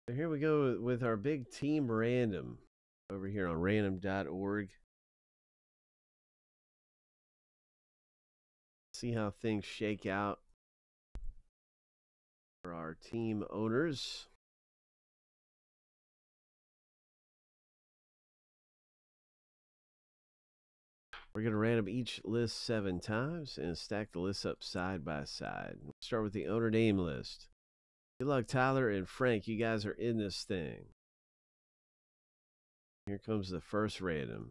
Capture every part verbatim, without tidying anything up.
So here we go with our big team random over here on random dot org. See how things shake out for our team owners. We're going to random each list seven times and stack the lists up side by side. We'll start with the owner name list. Good luck, Tyler and Frank. You guys are in this thing. Here comes the first random.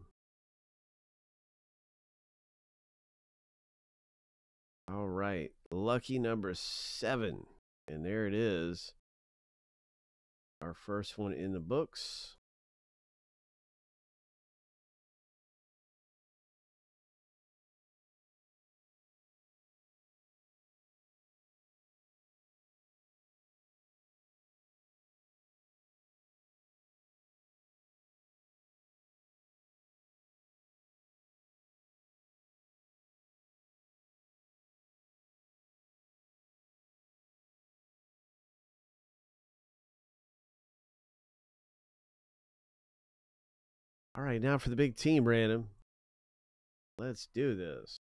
All right. Lucky number seven. And there it is. Our first one in the books. All right, now for the big team random. Let's do this.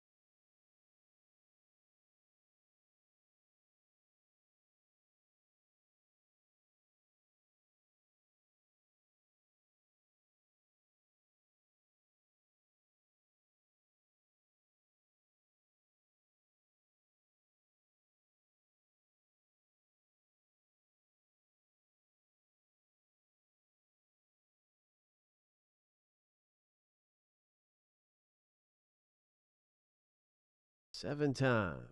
Seven times.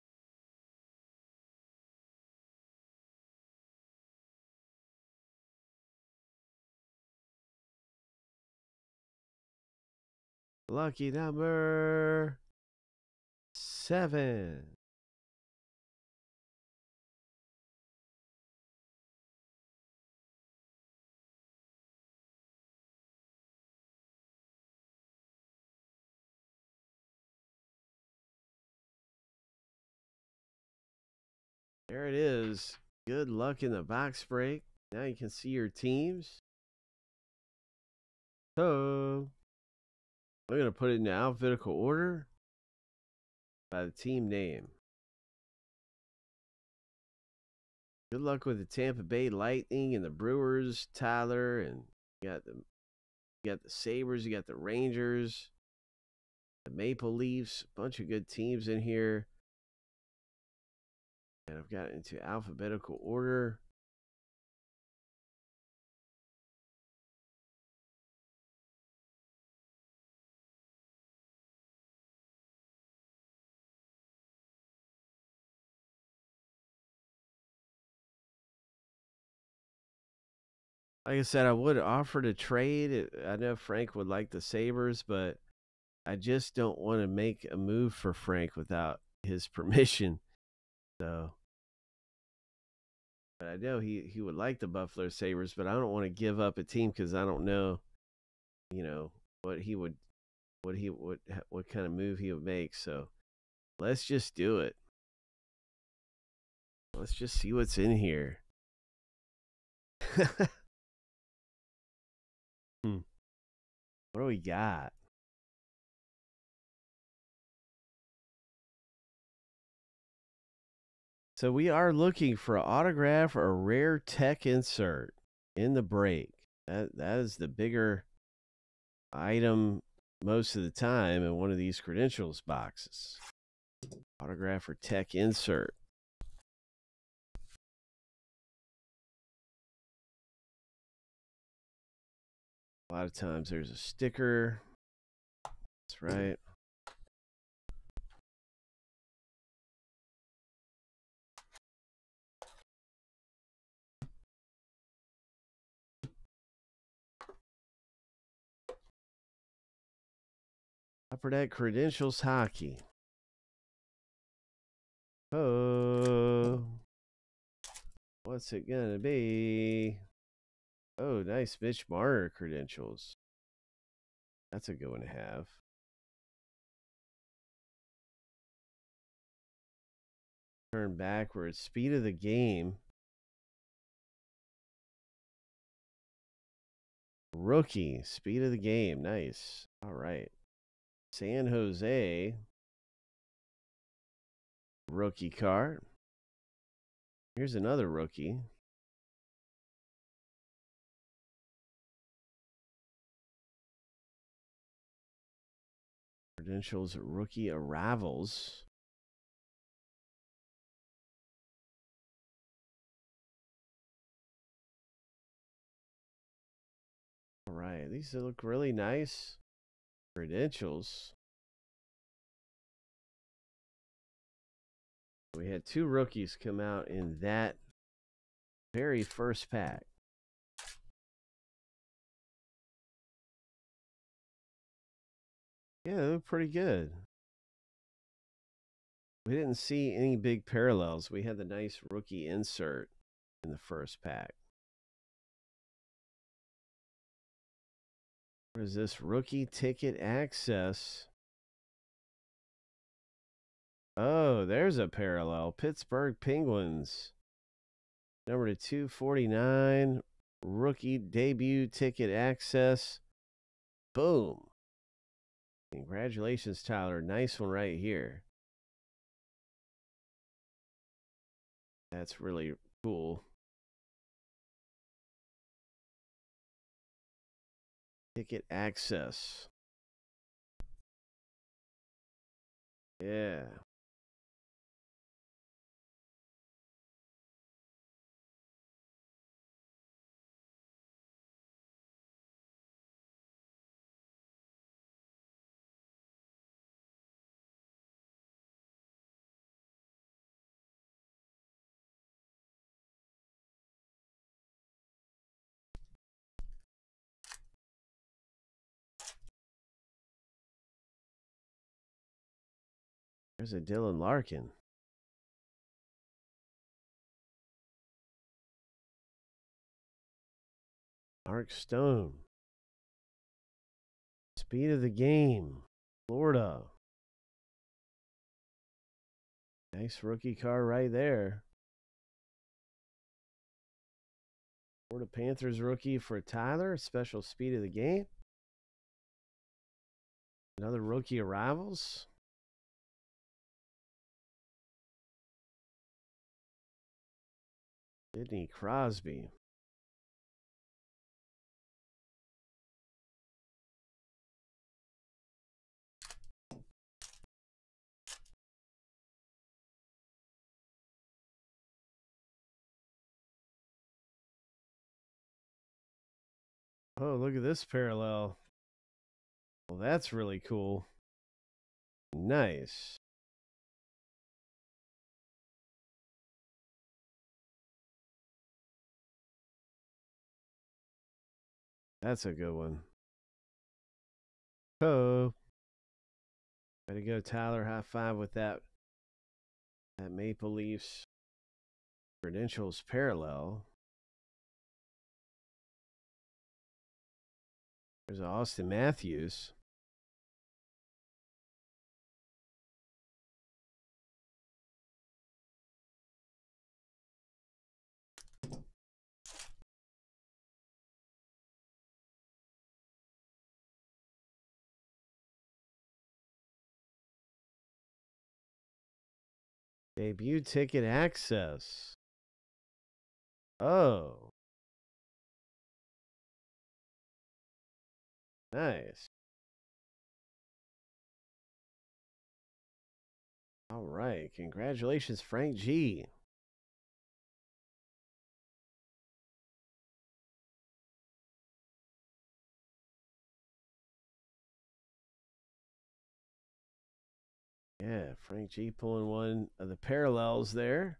Lucky number seven. There it is. Good luck in the box break. Now you can see your teams. So I'm going to put it in alphabetical order by the team name. Good luck with the Tampa Bay Lightning and the Brewers, Tyler, and you got the you got the Sabres, you got the Rangers, the Maple Leafs, a bunch of good teams in here. And I've got it into alphabetical order. Like I said, I would offer to trade. I know Frank would like the Sabres, but I just don't want to make a move for Frank without his permission. So, but I know he, he would like the Buffalo Sabres, but I don't want to give up a team because I don't know, you know, what he would, what he would, what kind of move he would make. So let's just do it. Let's just see what's in here. hmm. What do we got? So we are looking for an autograph or a rare tech insert in the break. That that is the bigger item most of the time in one of these credentials boxes. Autograph or tech insert. A lot of times there's a sticker. That's right. Upper Deck Credentials Hockey. Oh, what's it gonna be? Oh, nice Mitch Marner credentials. That's a good one to have. Turn backwards. Speed of the game. Rookie, speed of the game. Nice. All right. San Jose. Rookie card. Here's another rookie. Credentials, rookie arrivals. All right, these look really nice. Credentials. We had two rookies come out in that very first pack. Yeah, they look pretty good. We didn't see any big parallels. We had the nice rookie insert in the first pack. What is this? Rookie ticket access. Oh, there's a parallel. Pittsburgh Penguins. Number to two forty-nine. Rookie debut ticket access. Boom. Congratulations, Tyler. Nice one right here. That's really cool. Ticket access. Yeah. There's a Dylan Larkin. Mark Stone. Speed of the game. Florida. Nice rookie card right there. Florida Panthers rookie for Tyler. Special speed of the game. Another rookie arrivals. Sidney Crosby. Oh, look at this parallel. Well, that's really cool. Nice. That's a good one. Oh. Way to go, Tyler. High five with that. That Maple Leafs credentials parallel. There's Austin Matthews. Debut ticket access. Oh. Nice. All right. Congratulations, Frank G. Yeah, Frank G pulling one of the parallels there.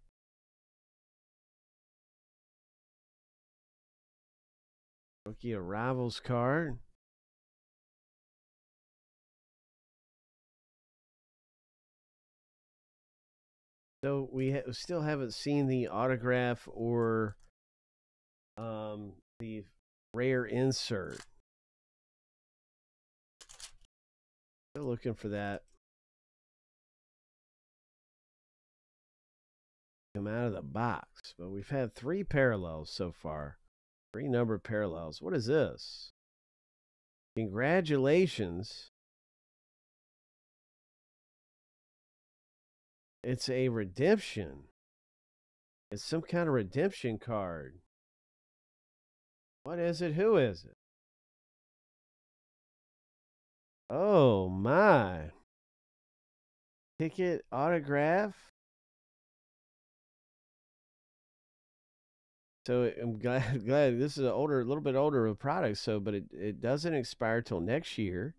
Rookie arrivals card. So we ha still haven't seen the autograph or um, the rare insert. Still looking for that. Come out of the box. But we've had three parallels so far. Three numbered parallels. What is this? Congratulations. It's a redemption. It's some kind of redemption card. What is it? Who is it? Oh, my. Ticket autograph. So I'm glad, glad this is an older, a little bit older of a product. So, but it, it doesn't expire till next year.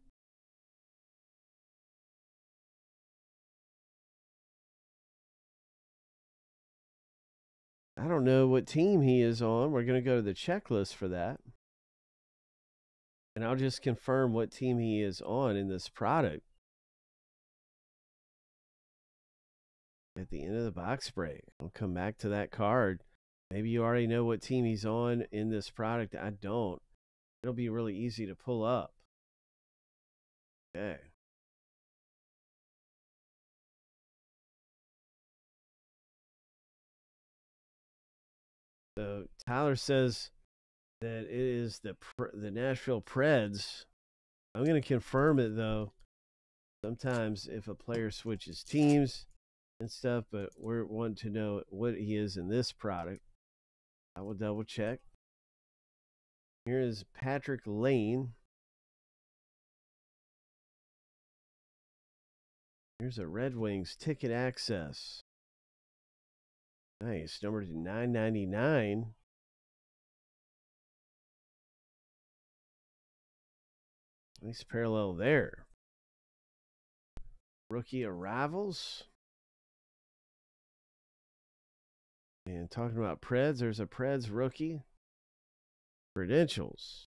I don't know what team he is on. We're going to go to the checklist for that. And I'll just confirm what team he is on in this product at the end of the box break. I'll come back to that card. Maybe you already know what team he's on in this product. I don't. It'll be really easy to pull up. Okay. So Tyler says that it is the the Nashville Preds. I'm going to confirm it though. Sometimes if a player switches teams and stuff, but we're wanting to know what he is in this product. I will double check. Here is Patrick Lane. Here's a Red Wings ticket access. Nice. Number nine ninety-nine. Nice parallel there. Rookie arrivals. And talking about Preds, there's a Preds rookie. Credentials.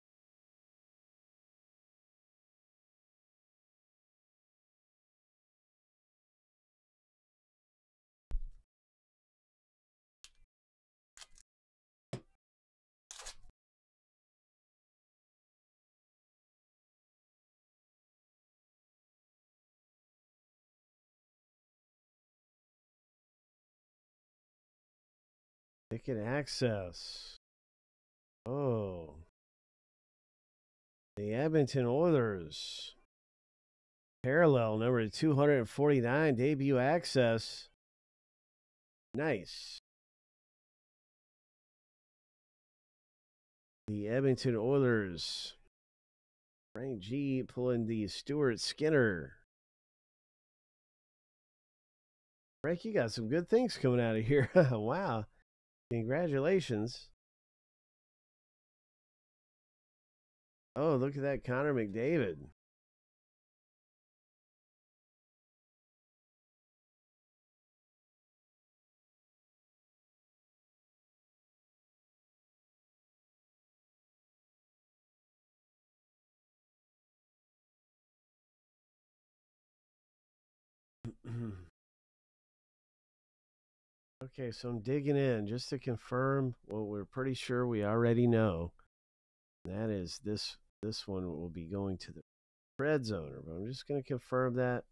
Ticket access. Oh. The Edmonton Oilers. Parallel number two forty-nine. Debut access. Nice. The Edmonton Oilers. Frank G pulling the Stuart Skinner. Frank, you got some good things coming out of here. Wow. Congratulations. Oh, look at that Connor McDavid. Okay, so I'm digging in just to confirm what we're pretty sure we already know. That is this this one will be going to the Preds owner, but I'm just going to confirm that.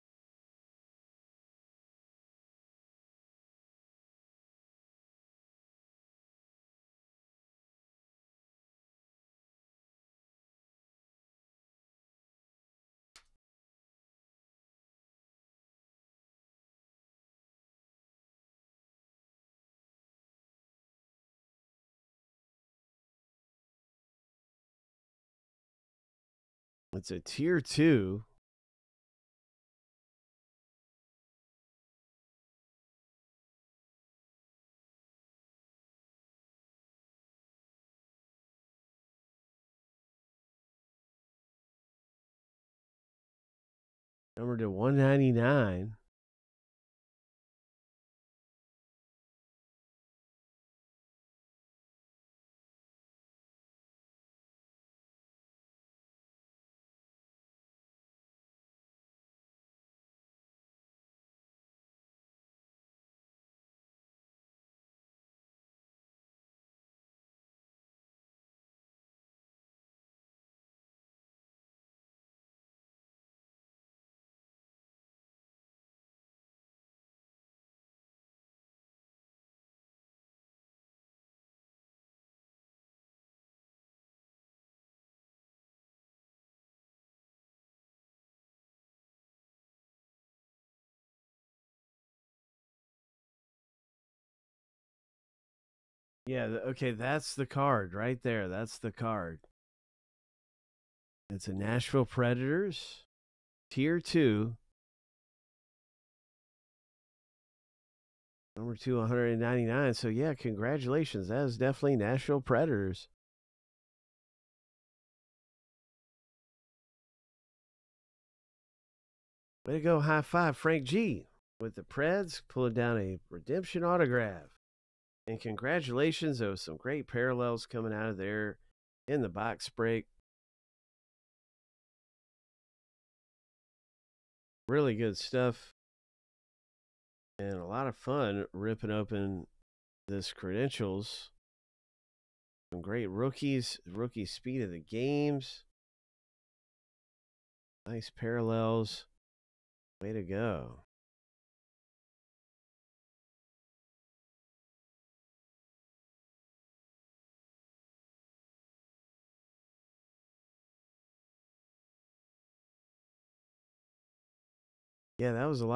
It's a tier two. Number to one ninety-nine. Yeah, th- okay, that's the card right there. That's the card. It's a Nashville Predators, Tier two, number two, one ninety-nine. So, yeah, congratulations. That is definitely Nashville Predators. Way to go, high five, Frank G. With the Preds, pulling down a redemption autograph. And congratulations, there was some great parallels coming out of there in the box break. Really good stuff. And a lot of fun ripping open this credentials. Some great rookies, rookie speed of the games. Nice parallels. Way to go. Yeah, that was a lot.